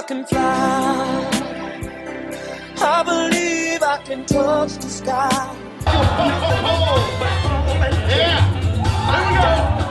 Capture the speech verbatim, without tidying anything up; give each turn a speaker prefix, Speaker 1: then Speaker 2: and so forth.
Speaker 1: I can fly. I believe I can touch the sky.
Speaker 2: Yeah, here we go.